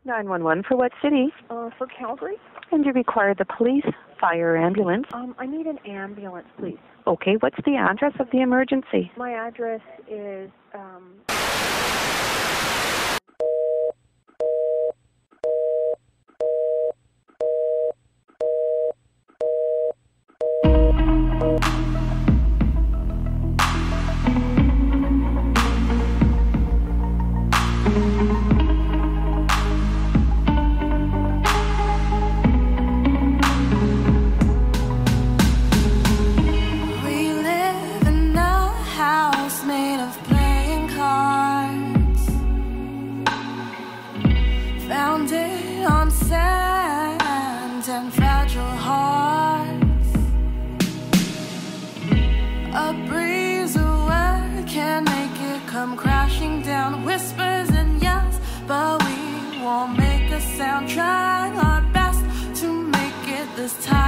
911 for what city? For Calgary. And you require the police, fire, or ambulance? I need an ambulance, please. Okay, what's the address of the emergency? My address is, founded on sand and fragile hearts. A breeze of word can make it come crashing down. Whispers and yells, but we won't make a sound. Trying our best to make it this time.